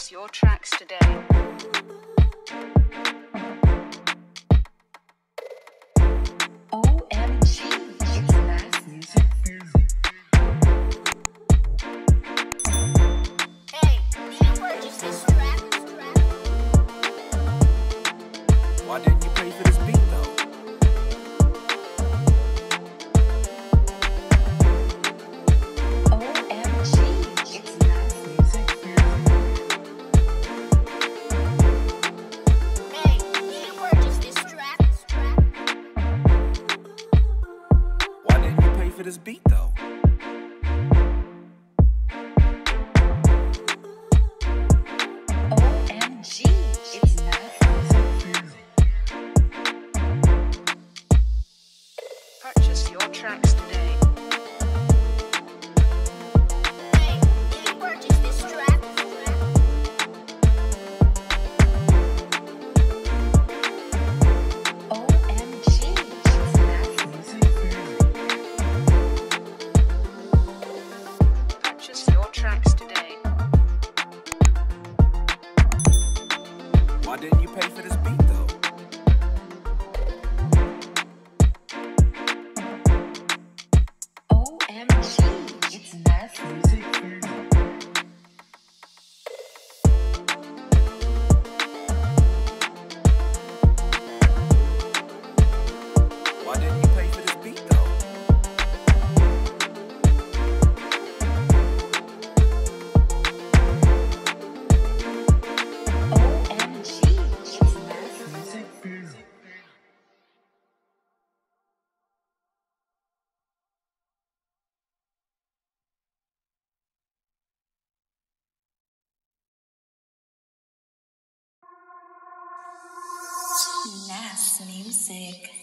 Purchase your tracks today. OMG, it's Nass music. Hey, did you purchase this track? Why didn't you pay for this beat though? OMG, it's Nass music. Hey, did you purchase this track? Why didn't you pay for this beat though? OMG, it's Nass music. Purchase your tracks today. Hey, did you purchase this track? OMG, it's Nass music. Purchase your tracks today. Why didn't you pay for this beat though? OMG, it's Nass music. Why didn't you pay for this beat though? OMG, it's Nass music. Nass music.